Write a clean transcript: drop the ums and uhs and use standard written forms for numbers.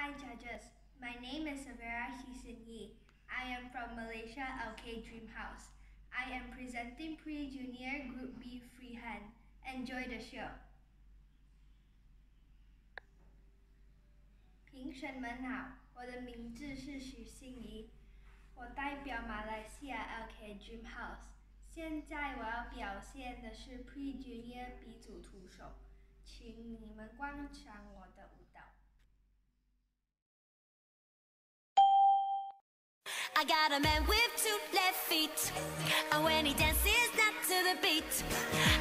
Hi judges, my name is Xaviera Hee Xin. I am from Malaysia LK Dream House. I am presenting Pre-Junior Group B Freehand. Enjoy the show. 评审们好，我的名字是许欣怡，我代表马来西亚 LK Dream House。现在我要表现的是 Pre-Junior B 组徒手，请你们观赏我的舞蹈。 I got a man with 2 left feet, and when he dances not to the beat,